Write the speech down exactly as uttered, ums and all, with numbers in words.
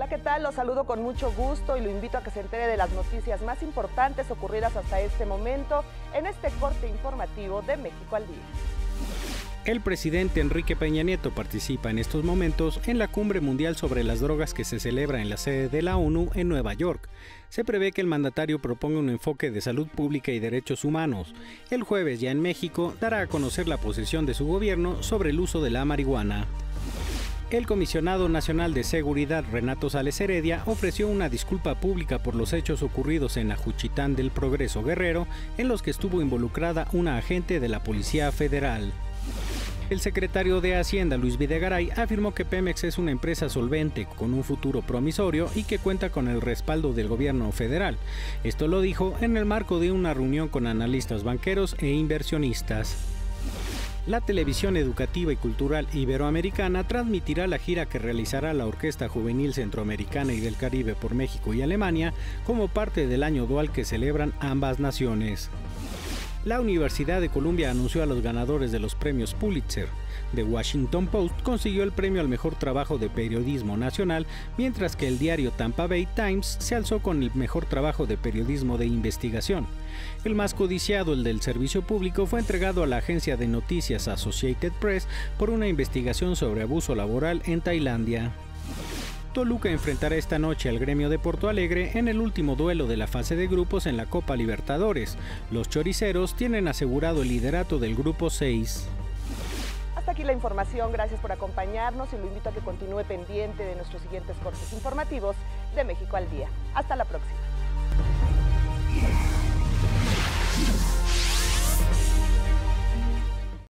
¿qué tal? Los saludo con mucho gusto y lo invito a que se entere de las noticias más importantes ocurridas hasta este momento en este corte informativo de México al Día. El presidente Enrique Peña Nieto participa en estos momentos en la Cumbre Mundial sobre las Drogas que se celebra en la sede de la ONU en Nueva York. Se prevé que el mandatario proponga un enfoque de salud pública y derechos humanos. El jueves, ya en México, dará a conocer la posición de su gobierno sobre el uso de la marihuana. El comisionado nacional de seguridad, Renato Sales Heredia, ofreció una disculpa pública por los hechos ocurridos en Ajuchitán del Progreso, Guerrero, en los que estuvo involucrada una agente de la Policía Federal. El secretario de Hacienda, Luis Videgaray, afirmó que Pemex es una empresa solvente, con un futuro promisorio y que cuenta con el respaldo del gobierno federal. Esto lo dijo en el marco de una reunión con analistas banqueros e inversionistas. La televisión educativa y cultural iberoamericana transmitirá la gira que realizará la Orquesta Juvenil Centroamericana y del Caribe por México y Alemania como parte del año dual que celebran ambas naciones. La Universidad de Columbia anunció a los ganadores de los premios Pulitzer. The Washington Post consiguió el premio al mejor trabajo de periodismo nacional, mientras que el diario Tampa Bay Times se alzó con el mejor trabajo de periodismo de investigación. El más codiciado, el del servicio público, fue entregado a la agencia de noticias Associated Press por una investigación sobre abuso laboral en Tailandia. Toluca enfrentará esta noche al Gremio de Porto Alegre en el último duelo de la fase de grupos en la Copa Libertadores. Los choriceros tienen asegurado el liderato del grupo seis. Hasta aquí la información, gracias por acompañarnos y lo invito a que continúe pendiente de nuestros siguientes cortes informativos de México al Día. Hasta la próxima.